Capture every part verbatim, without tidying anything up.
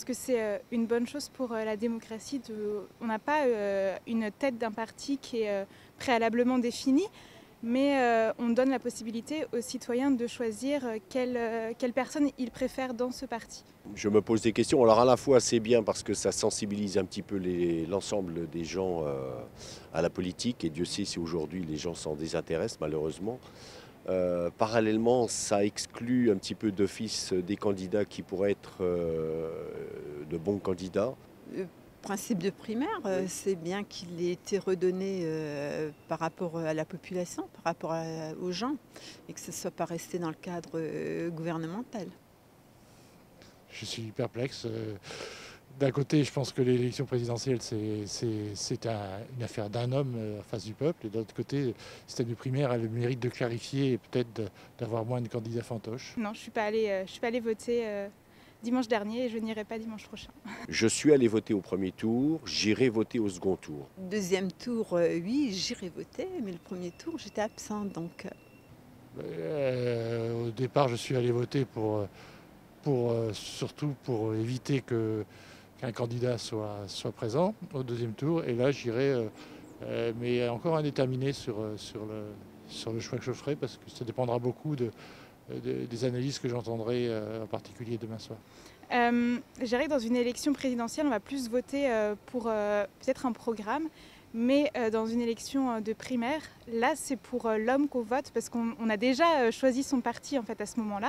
que c'est une bonne chose pour la démocratie. De... On n'a pas une tête d'un parti qui est préalablement définie, mais on donne la possibilité aux citoyens de choisir quelle, quelle personne ils préfèrent dans ce parti. Je me pose des questions. Alors à la fois c'est bien parce que ça sensibilise un petit peu l'ensemble des gens euh, à la politique, et Dieu sait si aujourd'hui les gens s'en désintéressent malheureusement. Euh, parallèlement, ça exclut un petit peu d'office des candidats qui pourraient être euh, de bons candidats. Le principe de primaire, oui. C'est bien qu'il ait été redonné euh, par rapport à la population, par rapport à, aux gens, et que ce ne soit pas resté dans le cadre euh, gouvernemental. Je suis perplexe. D'un côté, je pense que l'élection présidentielle, c'est un, une affaire d'un homme en face du peuple. Et de l'autre côté, le système de primaire a le mérite de clarifier et peut-être d'avoir moins de candidats fantoches. Non, je ne suis pas allée, euh, je suis pas allée voter euh, dimanche dernier et je n'irai pas dimanche prochain. Je suis allée voter au premier tour, j'irai voter au second tour. Deuxième tour, euh, oui, j'irai voter, mais le premier tour, j'étais absente. Donc... Euh, au départ, je suis allé voter pour... Pour, euh, surtout pour éviter que, qu'un candidat soit, soit présent au deuxième tour. Et là, j'irai, euh, euh, mais encore indéterminé sur, sur, le, sur le choix que je ferai, parce que ça dépendra beaucoup de, de, des analyses que j'entendrai, euh, en particulier demain soir. Euh, je dirais que dans une élection présidentielle, on va plus voter euh, pour euh, peut-être un programme, mais euh, dans une élection de primaire, là, c'est pour euh, l'homme qu'on vote, parce qu'on a déjà choisi son parti en fait, à ce moment-là.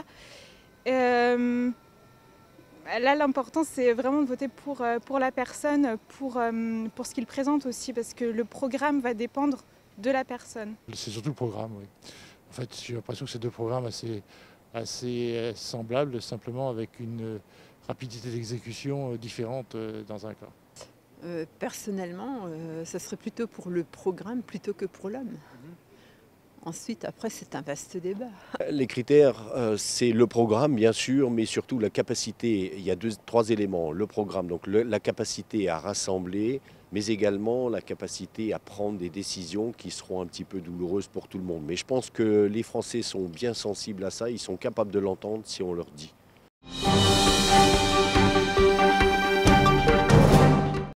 Euh, là, l'important, c'est vraiment de voter pour, pour la personne, pour, pour ce qu'il présente aussi, parce que le programme va dépendre de la personne. C'est surtout le programme, oui. En fait, j'ai l'impression que c'est deux programmes assez, assez semblables, simplement avec une rapidité d'exécution différente dans un cas. Euh, personnellement, euh, ça serait plutôt pour le programme plutôt que pour l'homme. Mmh. Ensuite, après, c'est un vaste débat. Les critères, euh, c'est le programme, bien sûr, mais surtout la capacité. Il y a deux, trois éléments. Le programme, donc le, la capacité à rassembler, mais également la capacité à prendre des décisions qui seront un petit peu douloureuses pour tout le monde. Mais je pense que les Français sont bien sensibles à ça, ils sont capables de l'entendre si on leur dit.